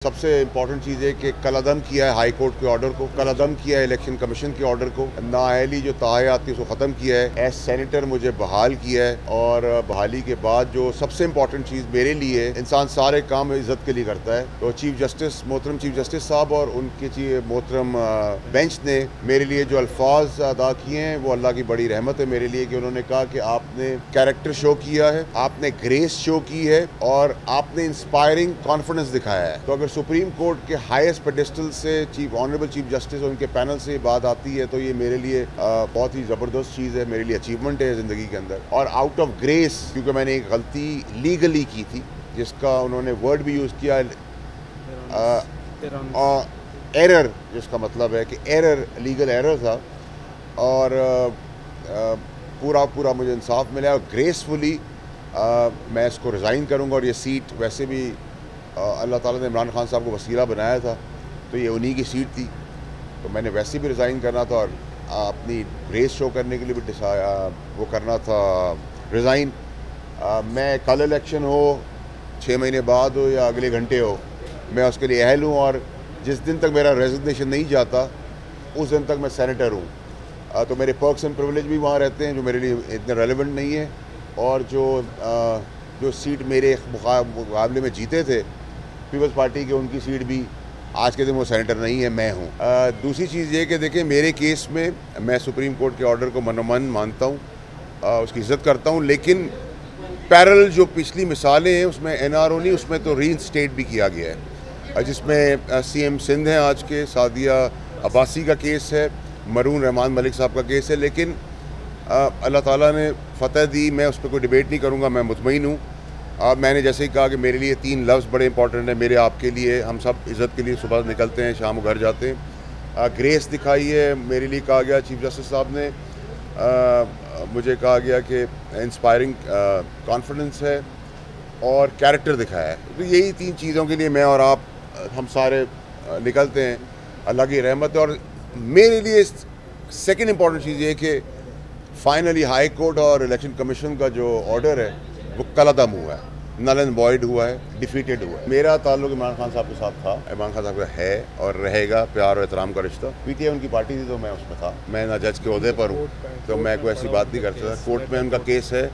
सबसे इम्पोर्टेंट चीज़ है कि कलअदम किया है हाई कोर्ट के ऑर्डर को, कलअदम किया है इलेक्शन कमीशन के ऑर्डर को, नाअहली जो ताहयात थी उसको ख़त्म किया है, एज सेनेटर मुझे बहाल किया है। और बहाली के बाद जो सबसे इम्पोर्टेंट चीज़ मेरे लिए, इंसान सारे काम इज़्ज़त के लिए करता है, तो चीफ जस्टिस मोहतरम चीफ जस्टिस साहब और उनके मोहतरम बेंच ने मेरे लिए जो अल्फाज अदा किए हैं वो अल्लाह की बड़ी रहमत है मेरे लिए, कि उन्होंने कहा कि आपने कैरेक्टर शो किया है, आपने ग्रेस शो की है और आपने इंस्पायरिंग कॉन्फिडेंस दिखाया है। तो अगर सुप्रीम कोर्ट के हाईएस्ट पेडिस्टल से ऑनरेबल चीफ जस्टिस और उनके पैनल से बात आती है तो ये मेरे लिए बहुत ही ज़बरदस्त चीज़ है, मेरे लिए अचीवमेंट है ज़िंदगी के अंदर। और आउट ऑफ ग्रेस, क्योंकि मैंने एक गलती लीगली की थी जिसका उन्होंने वर्ड भी यूज़ किया, एरर, जिसका मतलब है कि एरर, लीगल एरर था, और पूरा मुझे इंसाफ मिला और ग्रेसफुली मैं इसको रिज़ाइन करूँगा। और ये सीट वैसे भी अल्लाह ताला ने इमरान खान साहब को वसीला बनाया था तो ये उन्हीं की सीट थी, तो मैंने वैसे भी रिज़ाइन करना था और अपनी ग्रेस शो करने के लिए भी वो करना था रिज़ाइन। मैं कल इलेक्शन हो, 6 महीने बाद हो या अगले घंटे हो, मैं उसके लिए अहल हूँ। और जिस दिन तक मेरा रेजिग्नेशन नहीं जाता उस दिन तक मैं सेनेटर हूँ। तो मेरे पर्क्स एंड प्रिविलेज भी वहाँ रहते हैं जो मेरे लिए इतने रेलेवेंट नहीं है, और जो सीट मेरे मुकाबले में जीते थे पीपल्स पार्टी के, उनकी सीट भी आज के दिन वो सेनेटर नहीं है, मैं हूँ। दूसरी चीज़ ये कि देखिए, मेरे केस में मैं सुप्रीम कोर्ट के ऑर्डर को मनोमन मानता हूँ, उसकी इज़्ज़त करता हूँ, लेकिन पैरेलल जो पिछली मिसालें हैं उसमें एनआरओ नहीं, उसमें तो रीइंस्टेट भी किया गया है, जिसमें सीएम सिंध हैं आज के, सादिया अब्बासी का केस है, मरून रहमान मलिक साहब का केस है। लेकिन अल्लाह ताला ने फ़तह दी, मैं उस पर कोई डिबेट नहीं करूँगा, मैं मुतमईन हूँ। मैंने जैसे ही कहा कि मेरे लिए 3 लफ्ज़ बड़े इंपॉर्टेंट हैं, मेरे आपके लिए, हम सब इज़्ज़त के लिए सुबह निकलते हैं, शाम को घर जाते हैं। ग्रेस दिखाई है, मेरे लिए कहा गया, चीफ जस्टिस साहब ने मुझे कहा गया कि इंस्पायरिंग कॉन्फिडेंस है और कैरेक्टर दिखाया है। तो यही 3 चीज़ों के लिए मैं और आप, हम सारे निकलते हैं, अल्लाह की रहमत है। और मेरे लिए सेकेंड इम्पॉर्टेंट चीज़ ये कि फाइनली हाई कोर्ट और इलेक्शन कमीशन का जो ऑर्डर है वो कलअदम हुआ है, नल एंड वॉइड हुआ है, डिफीटेड हुआ है। मेरा ताल्लुक इमरान खान साहब के साथ था, इमरान खान साहब का है और रहेगा प्यार और एहतराम का रिश्ता। पीटीआई उनकी पार्टी थी तो मैं उसमें था, मैं ना जज के ओहदे पर हूँ तो मैं कोई ऐसी बात नहीं कर सकता। कोर्ट में उनका केस है,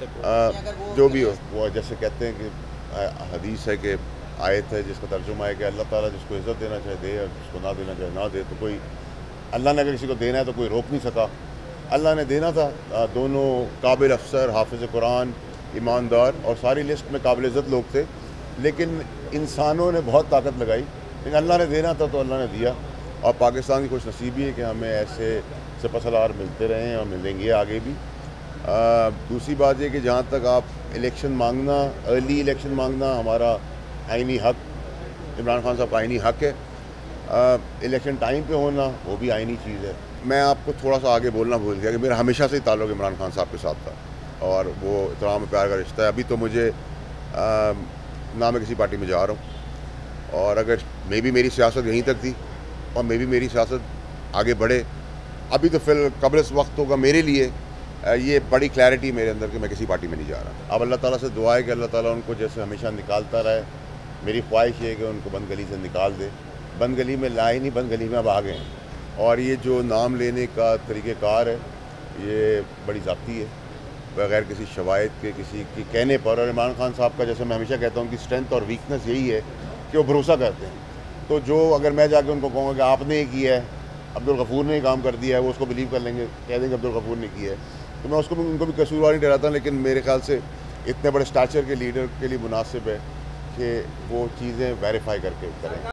जो भी हो, वो जैसे कहते हैं कि हदीस है कि आयत है जिसका तर्जुमा है कि अल्लाह ताला जिसको इज़्ज़त देना चाहे दे और जिसको ना देना चाहे ना दे। तो कोई, अल्लाह ने अगर किसी को देना है तो कोई रोक नहीं सका, अल्लाह ने देना था। दोनों काबिल अफसर, हाफिज़ कुरान, ईमानदार और सारी लिस्ट में काबिल इज़्ज़त लोग थे, लेकिन इंसानों ने बहुत ताकत लगाई, लेकिन अल्लाह ने देना था तो अल्लाह ने दिया। और पाकिस्तान की खुश नसीबी है कि हमें ऐसे सिपहसालार मिलते रहे हैं और मिलेंगे आगे भी। दूसरी बात ये कि जहाँ तक आप इलेक्शन मांगना, अर्ली इलेक्शन मांगना हमारा आइनी हक, इमरान खान साहब का आइनी हक है। इलेक्शन टाइम पे होना वो भी आइनी चीज़ है। मैं आपको थोड़ा सा आगे बोलना भूल गया कि मेरा हमेशा से ही ताल्लुक़ इमरान खान साहब के साथ था और वो इत्तराम प्यार का रिश्ता है। अभी तो मुझे ना मैं किसी पार्टी में जा रहा हूँ, और अगर मे भी मेरी सियासत यहीं तक थी और मे भी मेरी सियासत आगे बढ़े, अभी तो फिर कबल इस वक्त होगा मेरे लिए ये बड़ी क्लैरिटी मेरे अंदर कि मैं किसी पार्टी में नहीं जा रहा। अब अल्लाह ताला से दुआ है कि अल्लाह ताला उनको जैसे हमेशा निकालता रहे। मेरी ख्वाहिश ये है कि उनको बंद गली से निकाल दे। बंद गली में लाए नहीं, बंद गली में अब आ गए हैं। और ये जो नाम लेने का तरीक़ेकार है ये बड़ी ज़ाती है, बगैर किसी शवायद के, किसी के कहने पर। और इमरान खान साहब का, जैसे मैं हमेशा कहता हूँ, उनकी स्ट्रेंथ और वीकनेस यही है कि वो भरोसा करते हैं। तो जो अगर मैं जाके उनको कहूँगा कि आपने ही किया है, अब्दुल गफूर ने ही काम कर दिया है, वो उसको बिलीव कर लेंगे, कह देंगे अब्दुल गफूर ने किया है। तो मैं उसको उनको भी कसूरवार नहीं ठहराता, लेकिन मेरे ख्याल से इतने बड़े स्टैचर के लीडर के लिए मुनासिब है कि वो चीज़ें वेरीफाई करके करें।